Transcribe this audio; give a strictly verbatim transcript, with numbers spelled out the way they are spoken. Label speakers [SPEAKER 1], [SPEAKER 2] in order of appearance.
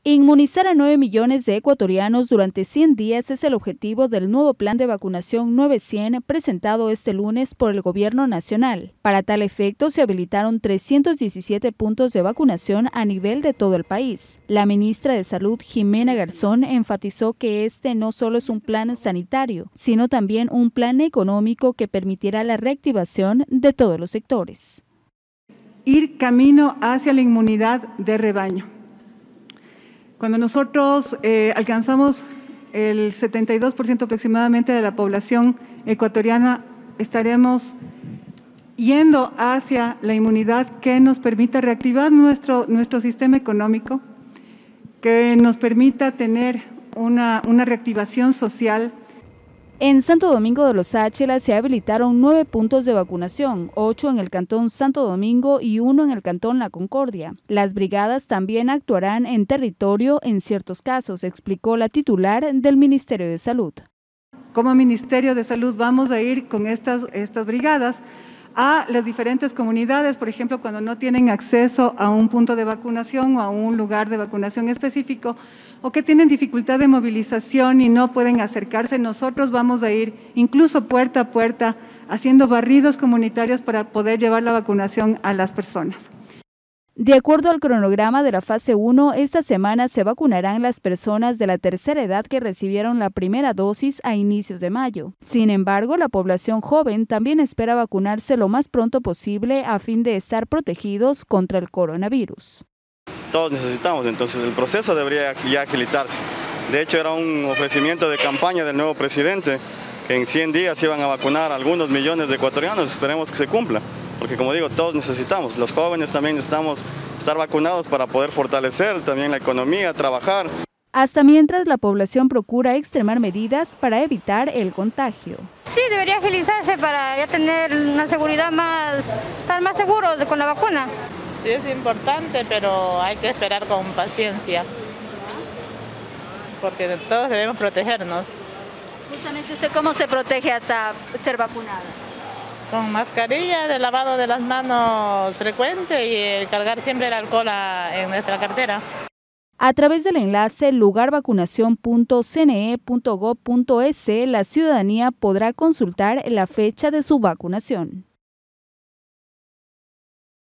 [SPEAKER 1] Inmunizar a nueve millones de ecuatorianos durante cien días es el objetivo del nuevo plan de vacunación nueve cien presentado este lunes por el Gobierno Nacional. Para tal efecto, se habilitaron trescientos diecisiete puntos de vacunación a nivel de todo el país. La ministra de Salud, Jimena Garzón, enfatizó que este no solo es un plan sanitario, sino también un plan económico que permitirá la reactivación de todos los sectores.
[SPEAKER 2] Ir camino hacia la inmunidad de rebaño. Cuando nosotros eh, alcanzamos el setenta y dos por ciento aproximadamente de la población ecuatoriana, estaremos yendo hacia la inmunidad que nos permita reactivar nuestro, nuestro sistema económico, que nos permita tener una, una reactivación social.
[SPEAKER 1] En Santo Domingo de los Áchilas se habilitaron nueve puntos de vacunación, ocho en el cantón Santo Domingo y uno en el cantón La Concordia. Las brigadas también actuarán en territorio en ciertos casos, explicó la titular del Ministerio de Salud.
[SPEAKER 2] Como Ministerio de Salud vamos a ir con estas, estas brigadas a las diferentes comunidades, por ejemplo, cuando no tienen acceso a un punto de vacunación o a un lugar de vacunación específico, o que tienen dificultad de movilización y no pueden acercarse, nosotros vamos a ir incluso puerta a puerta haciendo barridos comunitarios para poder llevar la vacunación a las personas.
[SPEAKER 1] De acuerdo al cronograma de la fase uno, esta semana se vacunarán las personas de la tercera edad que recibieron la primera dosis a inicios de mayo. Sin embargo, la población joven también espera vacunarse lo más pronto posible a fin de estar protegidos contra el coronavirus.
[SPEAKER 3] Todos necesitamos, entonces el proceso debería ya agilitarse. De hecho, era un ofrecimiento de campaña del nuevo presidente que en cien días iban a vacunar a algunos millones de ecuatorianos. Esperemos que se cumpla. Porque como digo, todos necesitamos, los jóvenes también necesitamos estar vacunados para poder fortalecer también la economía, trabajar.
[SPEAKER 1] Hasta mientras la población procura extremar medidas para evitar el contagio.
[SPEAKER 4] Sí, debería agilizarse para ya tener una seguridad más, estar más seguros con la vacuna.
[SPEAKER 5] Sí, es importante, pero hay que esperar con paciencia, porque todos debemos protegernos.
[SPEAKER 1] Justamente, ¿usted cómo se protege hasta ser vacunada?
[SPEAKER 5] Con mascarilla, de lavado de las manos frecuente y el cargar siempre el alcohol a, en nuestra cartera.
[SPEAKER 1] A través del enlace lugar vacunación punto c n e punto gob punto es, la ciudadanía podrá consultar la fecha de su vacunación.